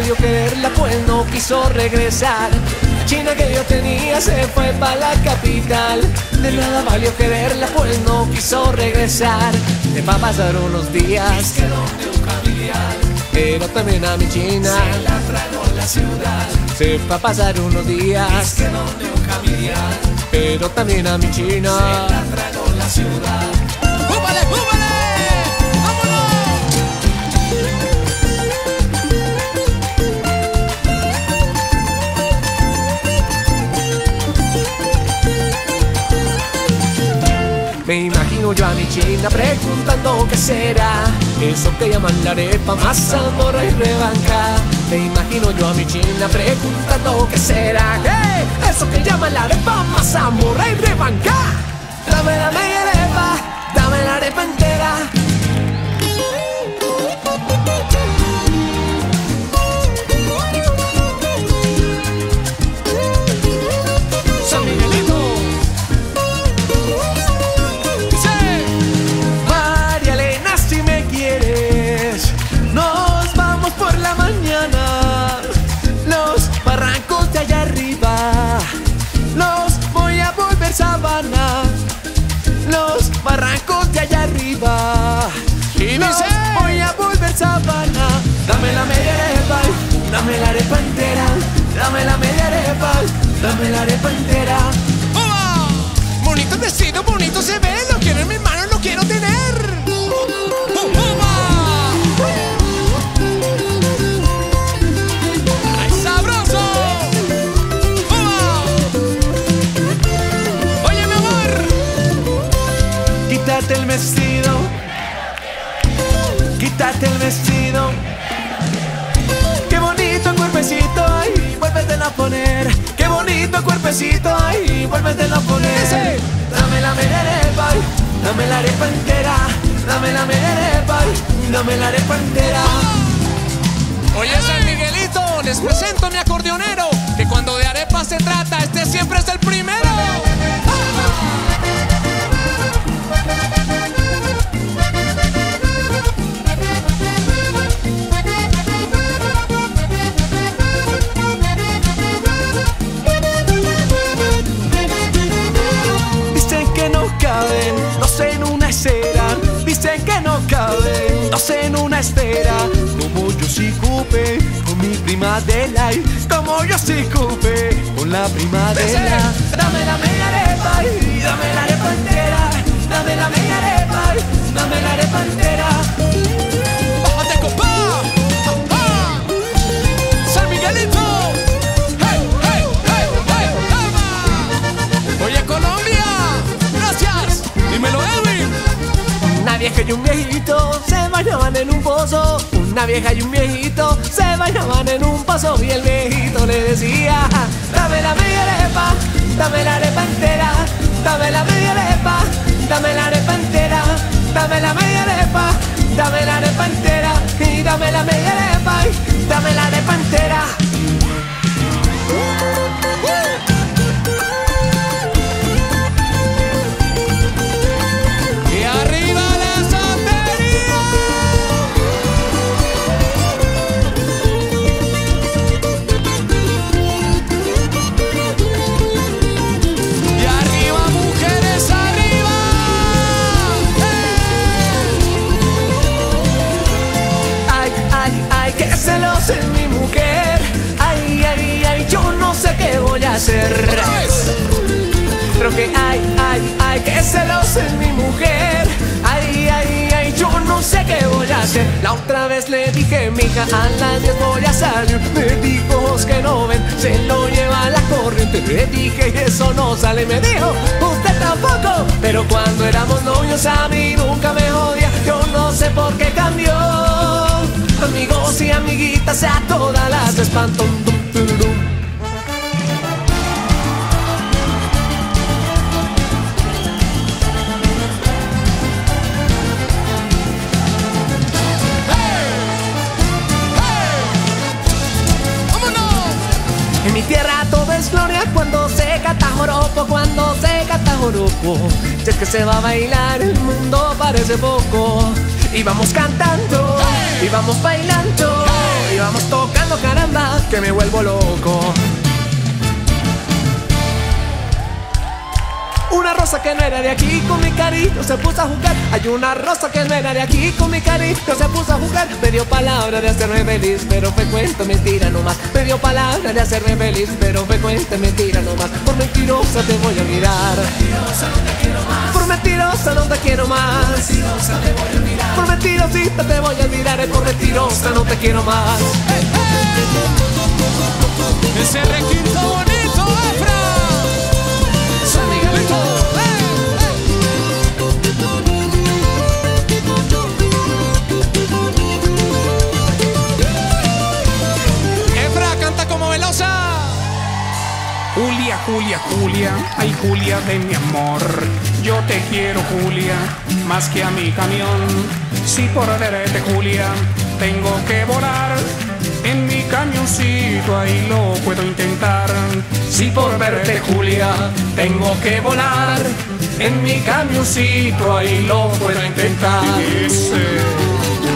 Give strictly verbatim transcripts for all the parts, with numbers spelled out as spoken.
valió quererla, pues no quiso regresar. La china que yo tenía se fue pa' la capital. De nada valió quererla, pues no quiso regresar. De pa' pasaron los días, quedó de un familiar, pero también a mi china se la tragó la ciudad. se va a pasar unos días, Quedó de un familiar, pero también a mi china se la tragó la ciudad. ¡Júbale, júbale! ¡Vámonos! Me imagino yo a mi china preguntando qué será eso que llaman la arepa, mazamorra y rebanca. Me imagino yo a mi china preguntando qué será, hey, eso que llaman la arepa, mazamorra y rebanca. Dame la media arepa, dame la arepa entera. San Miguelito. María Elena, si me quieres, nos vamos por la mañana. Los barrancos de allá arriba los voy a volver sabana. Los barrancos de allá arriba Y los dice: voy a volver sabana. Dame la media arepa, dame la arepa entera. Dame la media arepa, dame la arepa entera. ¡Uva! Bonito vestido, bonito se ve. Lo quiero en mis manos, lo quiero tener. ¡Uva! ¡Ay, sabroso! ¡Uva! Oye, mi amor. Quítate el vestido, quítate el vestido. Qué bonito cuerpecito, ay, vuélvetelo a poner. Qué bonito cuerpecito, ay, vuélvetelo a poner. Dame la media arepa, dame la arepa entera. Dame la media arepa, dame la arepa entera. Oye, San Miguelito, les presento a mi acordeonero, que cuando de arepa se trata, este siempre es el primero. Dicen que no caben dos en una esfera. Dicen que no caben dos en una esfera. Como yo sí cupe con mi prima Adela, y como yo sí cupe con la prima Adela. Dame la media arepa y dame la arepa entera. Dame la media arepa y dame la arepa entera. ¡Bájate, compa! ¡Ajá! ¡San Miguelito! ¡Hey, hey, hey, hey! ¡Toma! Oye, Colombia, gracias. Dímelo, Edwin. Una vieja y un viejito se bañaban en un pozo. Una vieja y un viejito se bañaban en un pozo. Y el viejito le decía: dame la media arepa, dame la arepa entera. Dame la media arepa, dame la arepa entera. Dame la media arepa, dame la arepa entera. Y dame la media arepa, y dame la arepa entera. Y arriba la santería. Y arriba, mujeres, arriba. Ay, ay, ay, que celos es mi mujer. Ay, ay, ay, yo no sé qué voy a hacer. Otra vez. Creo que ay, ay, ay, que celos es mi mujer. Ay, ay, ay, yo no sé qué voy a hacer. La otra vez le dije, mija, a las diez voy a salir. Me dijo, ojos que no ven, se lo lleva la corriente. Le dije, y eso no sale. Me dijo, usted tampoco. Pero cuando éramos novios a mí nunca me jodía. Yo no sé por qué cambió. Amigos y amiguitas a todas las espanto. En mi tierra todo es gloria cuando se canta joropo, cuando se canta joropo. Si es que se va a bailar, el mundo parece poco. Y vamos cantando, y vamos bailando, y vamos tocando cara que me vuelvo loco. Una rosa que no era de aquí con mi cariño se puso a jugar. Hay una rosa que no era de aquí con mi cariño se puso a jugar. Me dio palabra de hacerme feliz, pero fue cuento mentira nomás. Me dio palabra de hacerme feliz, pero fue cuento mentira nomás. Por mentirosa te voy a olvidar. Por mentirosa no te quiero más. Por mentirosita te voy a olvidar. Por mentirosa no te quiero más. Hey, hey. Ese requinto bonito, Efra. San Miguelito. Hey, hey. Efra, canta como Velosa. Julia, Julia, Julia, ay Julia de mi amor. Yo te quiero, Julia, más que a mi camión. Si por verte, Julia, tengo que volar en mi camioncito, ahí lo puedo intentar. Si por verte, Julia, tengo que volar en mi camioncito, ahí lo puedo intentar. Ese.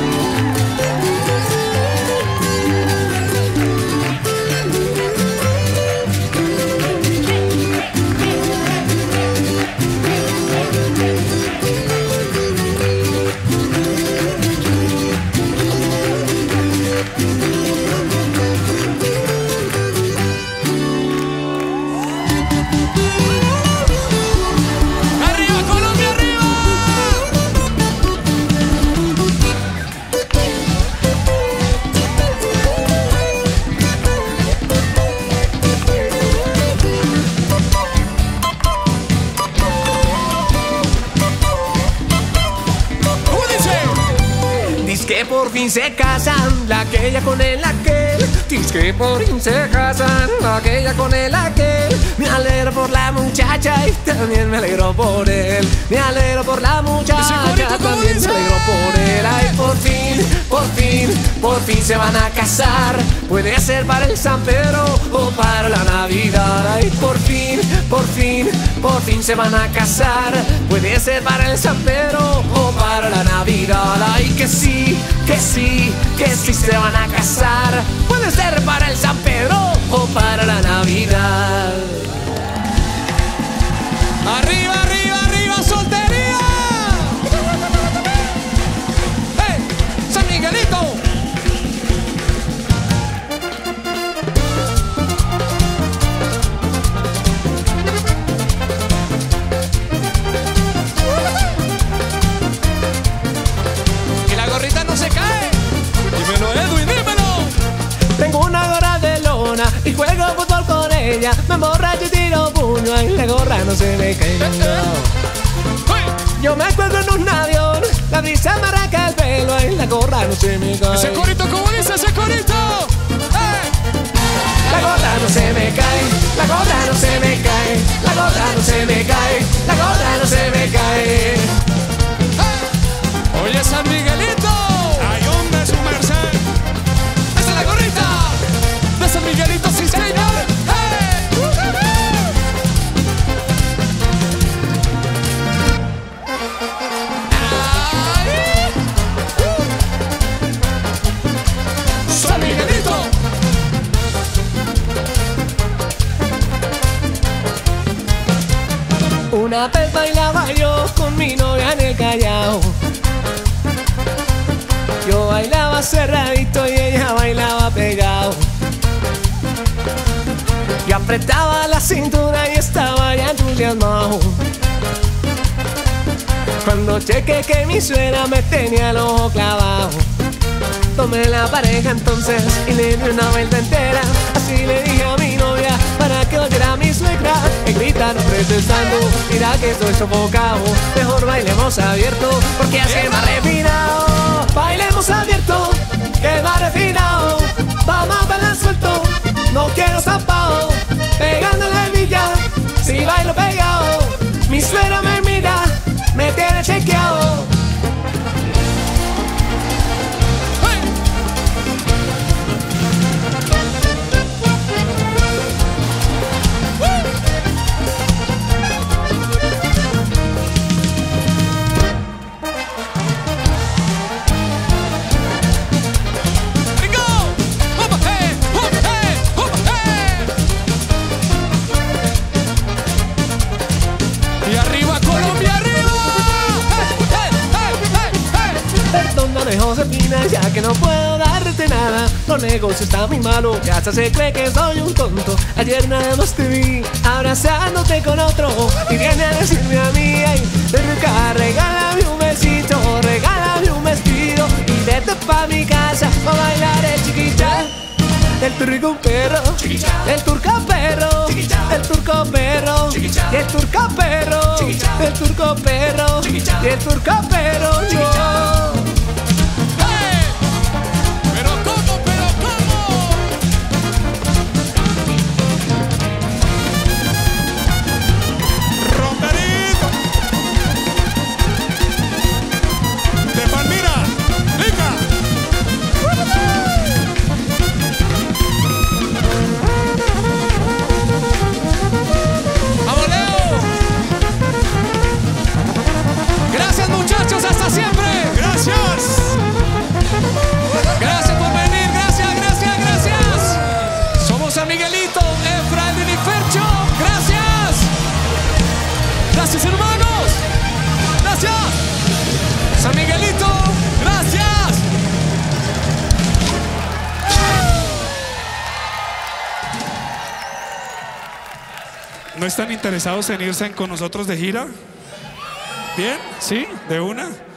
Que por fin se casan, la aquella con el aquel. Dice que por fin se casan, la aquella con el aquel. Me alegro por la muchacha y también me alegro por él. Me alegro por la muchacha, también me alegro por él. Ay, por fin, por fin, por fin se van a casar. Puede ser para el San Pedro o para la Navidad. Ay, por fin, por fin, por fin se van a casar. Puede ser para el San Pedro o para la Navidad. Ay, que sí, que sí, que sí se van a casar. Puede ser para el San Pedro o para la Navidad. Arriba, arriba, arriba, soltería. ¡Hey! San Miguelito. Y la gorrita no se cae. Dímelo, Edwin, dímelo. Tengo una gorra de lona y juego fútbol con ella. Me emborracho y tiro puño y la gorra no se me cae. Yo me acuerdo en un avión, la brisa me arranca el pelo y la gorra no se me cae. Ese corito, ¿cómo dice ese corito? ¡Hey! La gorra no se me cae, la gorra no se me cae, la gorra no se me cae, la gorra no se me cae. ¡Hey! Oye, San Miguelito. ¡Ay, hombre, su merced! ¡Esa es la gorrita! ¡De San Miguelito, sí, señor! ¡Hey! ¡Uh, uh, uh! ¡Ay! ¡Uh! ¡San Miguelito! Una vez bailaba yo con mi novia en el Callao. Yo bailaba cerradito y ella bailaba pegado. Yo apretaba la cintura y estaba ya entusiasmado. Cuando chequé que mi suegra me tenía el ojo clavado, tomé la pareja entonces y le di una vuelta entera. Así le dije a mi novia para que oyera a mi suegra que gritaron protestando: mira que estoy sofocado, mejor bailemos abierto porque así es más refinado. Bailemos abierto, que más refinado. Vamos a bailar suelto, no quiero zampado. Pegándole villa, si bailo pegado. Mi suegra me mira, me tiene chequeado. ya que no puedo darte nada. Los negocios están muy malos, que hasta se cree que soy un tonto. Ayer nada más te vi abrazándote con otro y viene a decirme a mí, ay, rica, regálame un besito, regálame un vestido y vete pa' mi casa a bailar el chiquilla. El turco perro, el turco perro, el turco perro, y el turco perro, el turco perro, y el turco perro. ¡Hey! Pero cómo, pero cómo. Romperito de Palmira, Lica. ¡Vamos, Leo! Gracias, muchachos, hasta siempre. Gracias. Gracias por venir, gracias, gracias, gracias. Somos San Miguelito, Efraín y Fercho. Gracias. Gracias, hermanos. Gracias. San Miguelito, gracias. ¿No están interesados en irse con nosotros de gira? ¿Bien? ¿Sí? ¿De una?